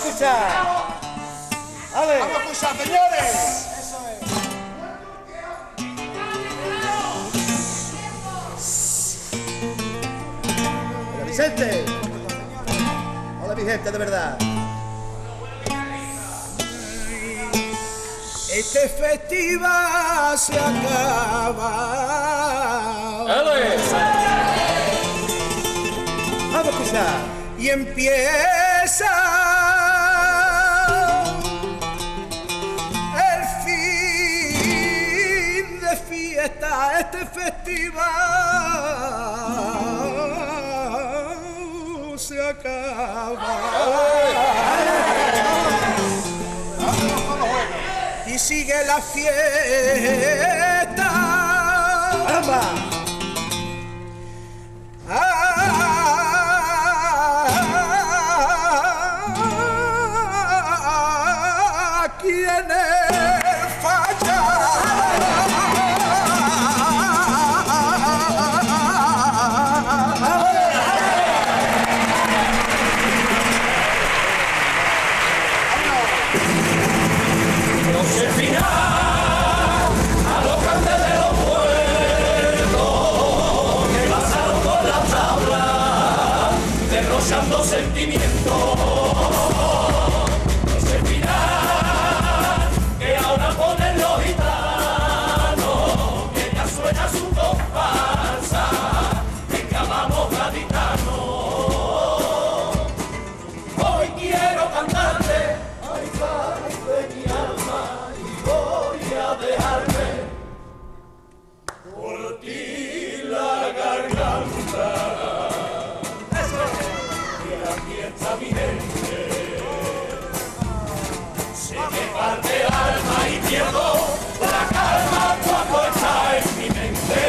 a escuchar. ¡Ale! ¡Vamos a escuchar, señores! Eso es. Hola, Vicente. Hola, mi gente, de verdad. Este festival se acaba. Vamos a escuchar. Y empieza el fin de fiesta. Este festival se acaba. Y sigue la fiesta. ¡Caramba! Aquí en el falla. Derrochando sentimientos, ese final que ahora ponen los gitanos, que ya suena su comparsa, que llamamos gaditanos. Hoy quiero cantarte, ay, de mi alma, y voy a dejarme por ti la garganta. A mi gente se me parte el alma y pierdo la calma cuando está en mi mente.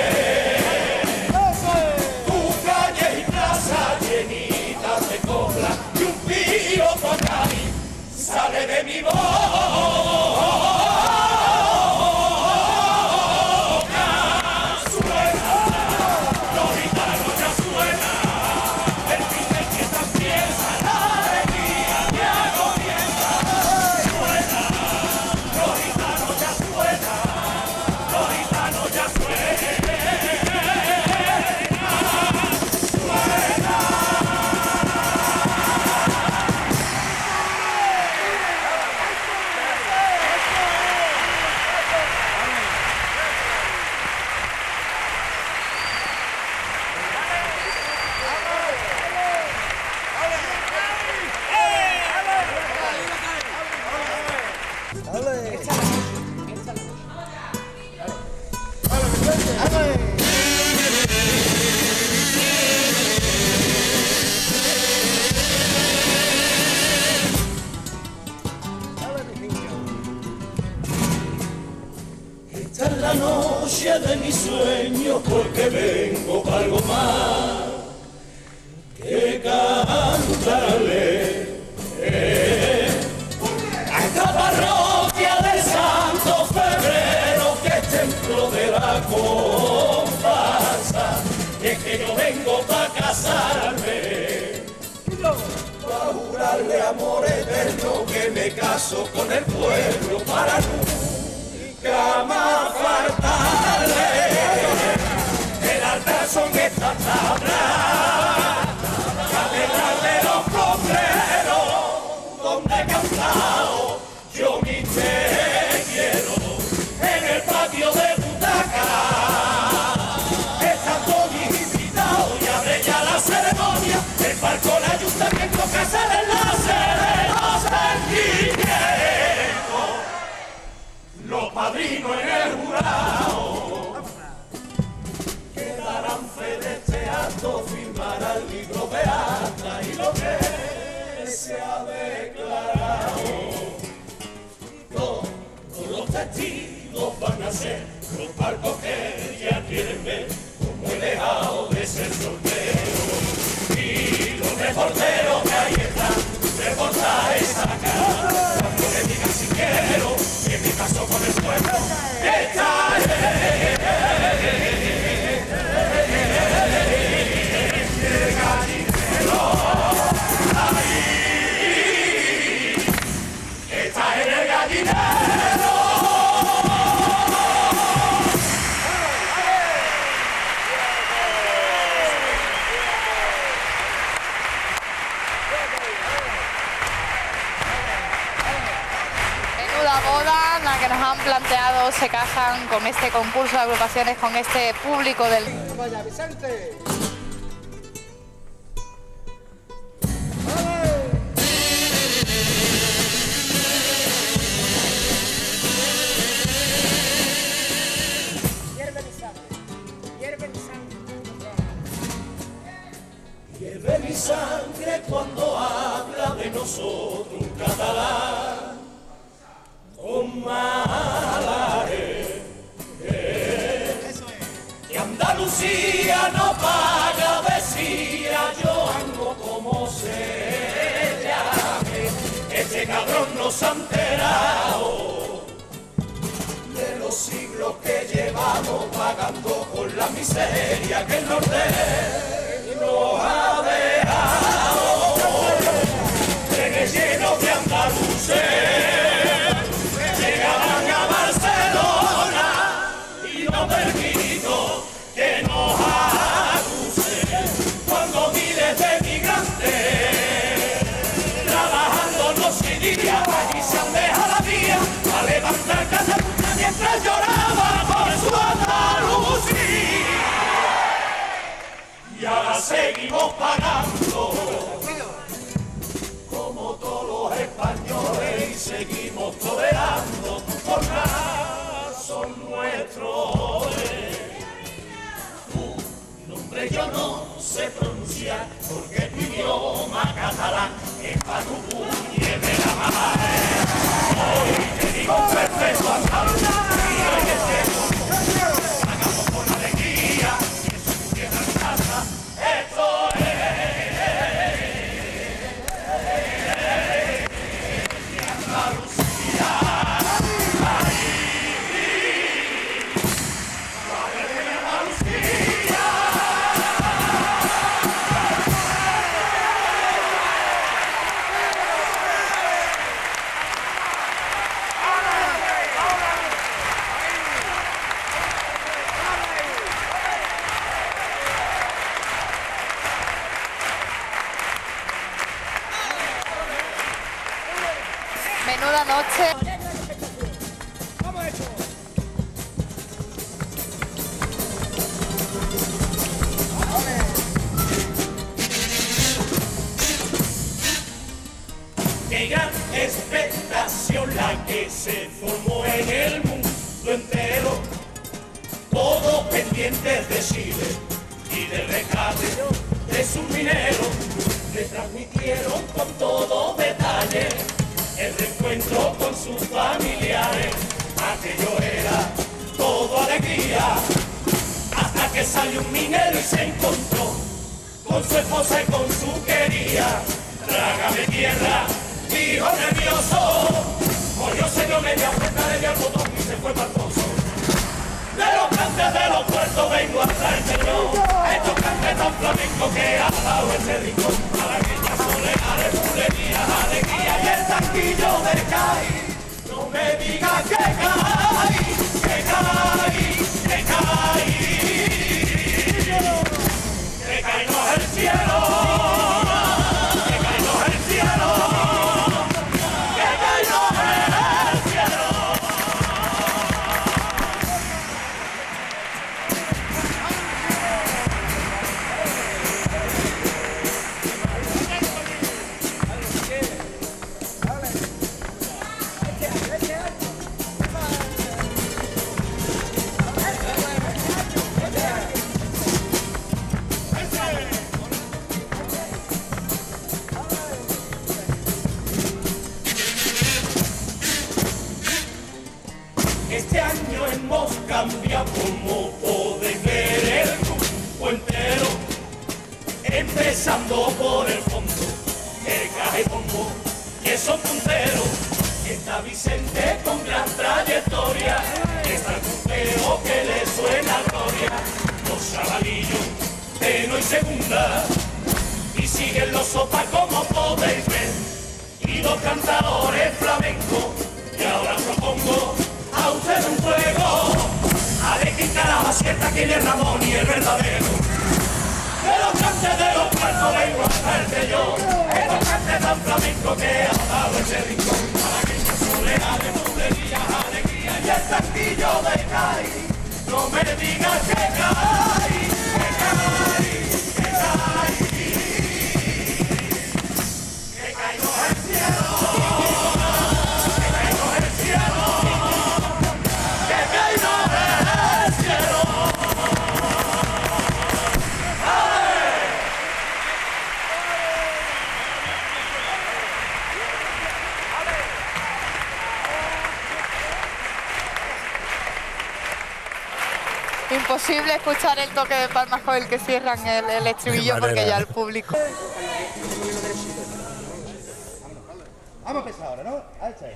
Tu calle y plaza llenitas de copla y un pío por ahí sale de mi boca. Suena, los gitanos ya suena. Esta es la noche de mis sueños porque vengo para algo más que cantarle a esta parroquia del Santo Febrero, que es templo de la comparsa. Y es que yo vengo para casarme, para jurarle amor eterno, que me caso con el pueblo para nunca más faltarle. El altar son estas tablas, catedral de los copleros, donde he cantado yo mi te quiero, en el patio de Butaca. Están todos mis invitados y abre ya la ceremonia, el palco, el ayuntamiento, que es el enlace de los sentimientos. Los padrinos en el jurado que darán fe de este acto, firmará el libro de acta y lo que se ha declarado. Todos los testigos van a ser los barcos que ya quieren ver cómo he dejado de ser soltero. Y los reporteros que ahí están, reportajes sacan, cuando le digan si quiero, que me caso con el pueblo. Esta que nos han planteado se casan con este concurso de agrupaciones, con este público del... Vaya, Vicente. Hierve mi sangre cuando habla de nosotros un catalán con malares. Que Andalucía no paga, decía yo ando como se llame. Este cabrón nos ha enterado de los siglos que llevamos pagando con la miseria que el norte nos ha dejado. Trenes llenos de andaluces llegarán a Barcelona y no permito que nos acusen cuando miles de migrantes trabajando noche y día allí se han dejado la vía a levantar Cataluña mientras lloraba por su Andalucía. Y ahora seguimos pagando como todos los españoles y seguimos tolerando por razón nuestro. Tu nombre yo no sé pronunciar porque tu idioma catalán es para tu puñe de la madre. Hoy te digo perfecto andaluz y hoy es que hagamos con alegría y en su tierra en casa. Esto es Andalucía. Menuda noche. Qué gran expectación la que se formó en el mundo entero, todos pendientes de Chile y del rescate de sus mineros. Le transmitieron con todo detalle el reencuentro con sus familiares. Aquello era todo alegría, hasta que salió un minero y se encontró con su esposa y con su querida. Trágame tierra, dijo nervioso, corrió, se dio media vuelta, le dio el botón y se fue para el pozo. De los cantes de los puertos vengo a traerte yo estos cantes tan flamencos que ha dado ese rincón. Malagueña, soledad, de bulería, alegría y el tanquillo de Cádiz. No me digas que caí, que caí, que caí, que caí no es el cielo. Este año hemos cambiado, como podéis ver, el grupo entero, empezando por el fondo, el cajebombo, que son punteros. Está Vicente con gran trayectoria, está el grupeo que le suena a gloria, los chavalillos de no y segunda, y siguen los sopas como podéis ver, y los cantadores flamencos. Y ahora propongo a usted un juego, a de quitar la maceta que viene Ramón y el verdadero. De los cantes de los puertos vengo a traerte yo estos cantes tan flamencos que ha dado ese rincón. Malagueña, soledad, de bulería, alegría. me digas que caí, que caí, que caí, que caigo del cielo, que caigo del cielo, que caigo del cielo. Imposible escuchar el toque de palmas con el que cierran el estribillo porque ya el público... Vamos a empezar ahora, ¿no? Ahí está.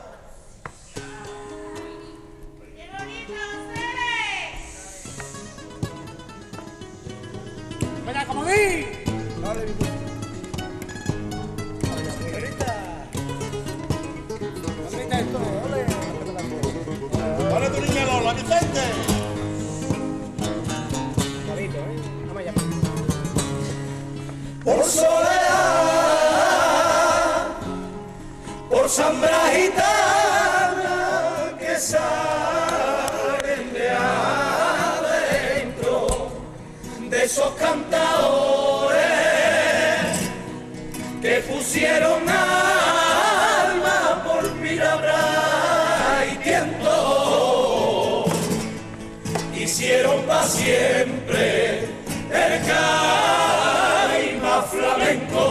¡Venga, como di! ¡Vale tu niña Lola, Vicente! Por soledad, por zambra gitana que salen de adentro de esos cantadores que pusieron alma por Mirabra y tiento, hicieron pa' siempre el caima flamenco.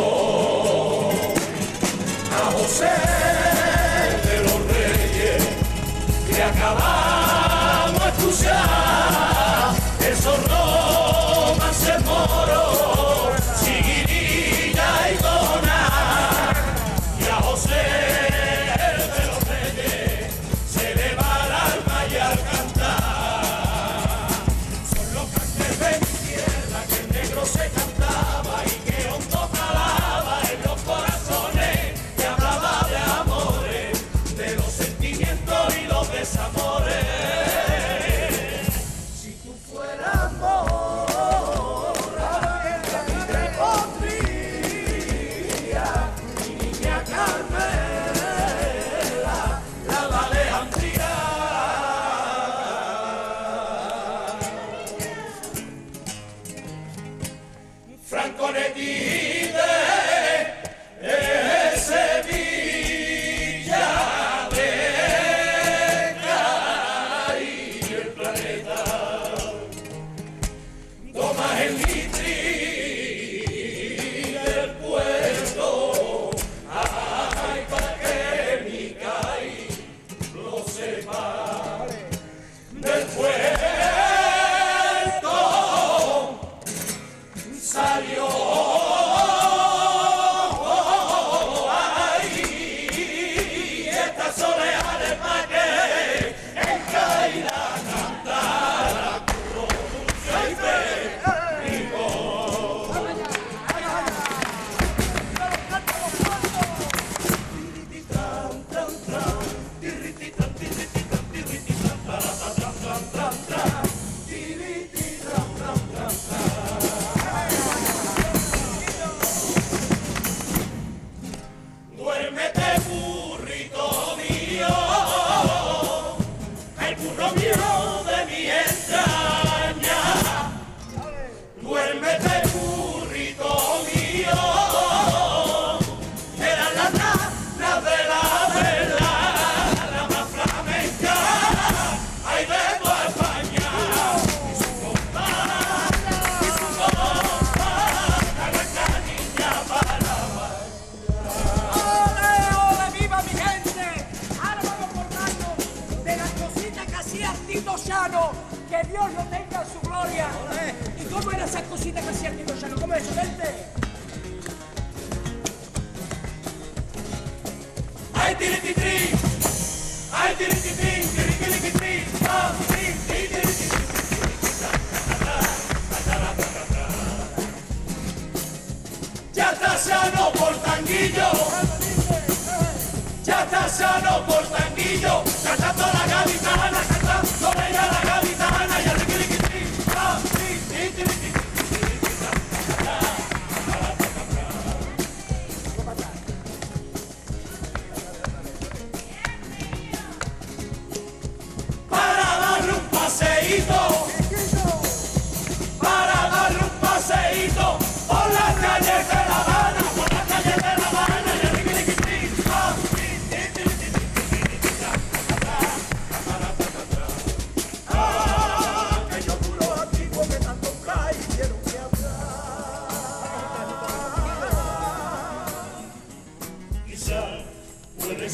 A José de los Reyes que acabamos de escuchar esos romances moros, Siguirilla y Dona, y a José de los Reyes se le va el alma y al cantar son los cantes de mi tierra que el negro se cantaba y que hondo calaba en los corazones, que hablaba de amores, de los sentimientos y los desamores. Si tú fueras mora, la vida podría, mi niña Carmela, la Alejandría. Franco Netide es Sevilla de Cari y el planeta. Toma el litri del puerto, ay, para que mi Cari lo sepa. Del puerto salió ahí esta soleá de pa' que en caída cantara curro dulce y rico. Duérmete, burrito mío, el burro mío de mi entraña. Duérmete, burrito mío, eran las nanas de la vela, la más flamenca, hay de toda España. Y su compadre, la niña paraba. ¡Ole, ole, viva mi gente! Ahora vamos a acordarnos de las cositas que hacía Tito Llano, que Dios lo tenga en su gloria. ¿Y cómo eran esas cositas que hacía Tito Llano? ¿Cómo es eso, gente? ¡Ay, tirititri! ¡Ay, tirititri! ¡Tirititri! ¡Ah, sí, sí, tirititri! Ya está sano por tanguillo, ya está sano por tanguillo, cantando la gaditana, cantando ella la gaditana, y el riquiriquitri, ah, sí, sí, tirititri. Para darle un paseíto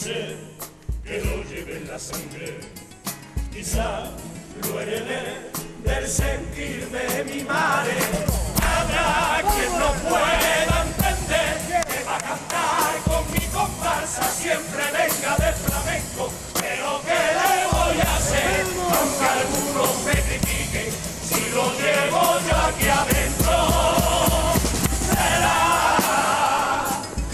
sé que lo lleve en la sangre, quizá lo heredé del sentir de mi madre. Habrá quien no pueda entender que va a cantar con mi comparsa siempre venga de flamenco, pero ¿qué le voy a hacer? Aunque algunos me critiquen, si lo llevo yo aquí adentro, será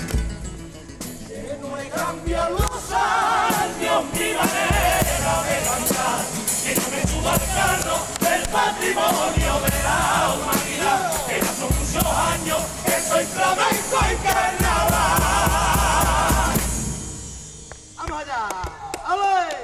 que no he cambiado los años, mi manera de cantar, que no me subo al carro del patrimonio de la humanidad, que ya son muchos años que soy flamenco y carnaval. ¡Vamos allá! ¡Ale!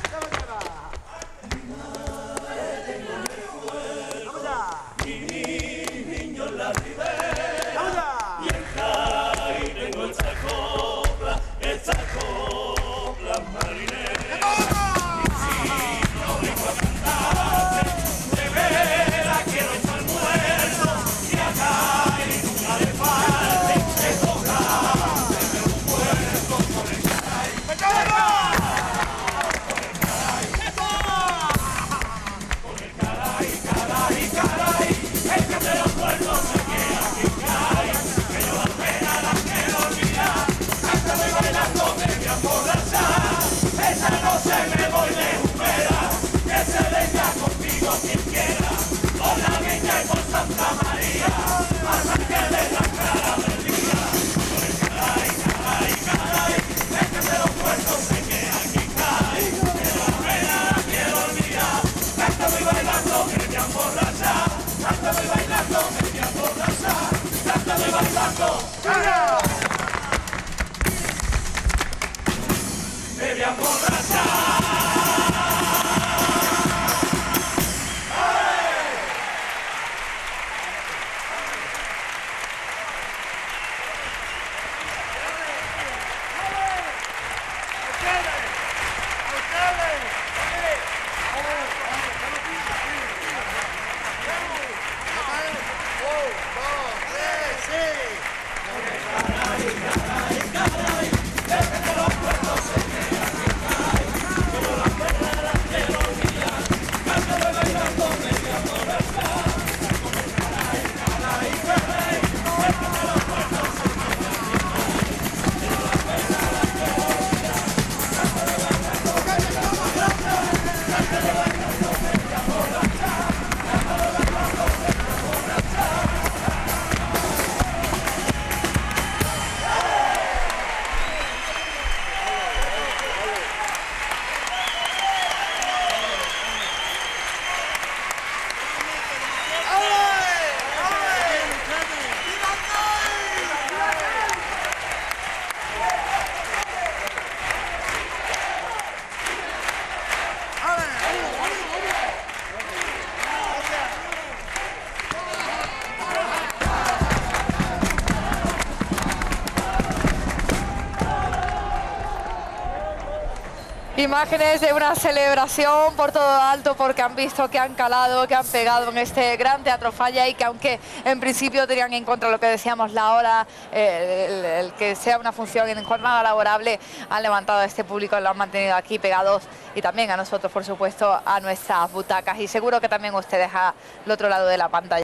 Imágenes de una celebración por todo alto porque han visto que han calado, que han pegado en este gran Teatro Falla y que aunque en principio tenían en contra lo que decíamos la hora, el que sea una función en jornada laborable, han levantado a este público, lo han mantenido aquí pegados y también a nosotros, por supuesto, a nuestras butacas y seguro que también ustedes al otro lado de la pantalla.